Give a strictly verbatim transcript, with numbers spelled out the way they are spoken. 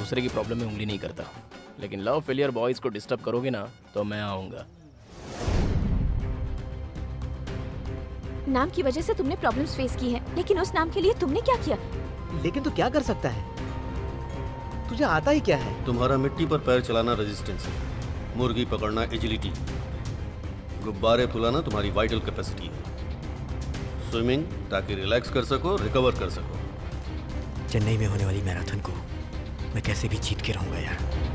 दूसरे की प्रॉब्लम में उंगली नहीं करता, लेकिन लव फेलियर बॉयज को डिस्टर्ब करोगे ना तो मैं आऊंगा। नाम की वजह से तुमने प्रॉब्लम्स फेस की हैं, लेकिन उस नाम के लिए तुमने क्या किया? लेकिन तू क्या कर सकता है? तुझे आता ही क्या है? तुम्हारा मिट्टी पर पैर चलाना रेजिस्टेंस है, मुर्गी पकड़ना एजिलिटी, गुब्बारे फुलाना तुम्हारी वाइटल कैपेसिटी है, स्विमिंग ताकि रिलैक्स कर सको, रिकवर कर सको। चेन्नई में होने वाली मैराथन को मैं कैसे भी जीत के रहूंगा यार।